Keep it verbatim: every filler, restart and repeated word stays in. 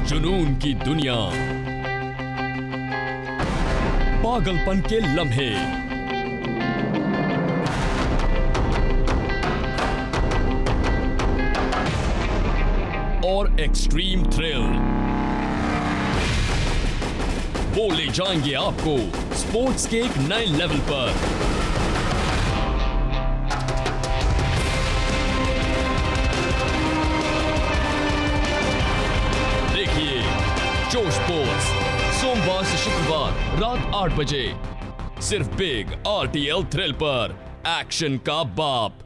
जुनून की दुनिया, पागलपन के लम्हे, और एक्सट्रीम थ्रिल, वो ले जाएंगे आपको स्पोर्ट्स के एक नए लेवल पर। जोश स्पोर्ट्स सोमवार से शुक्रवार रात आठ बजे सिर्फ big R T L thrill पर। एक्शन का बाप।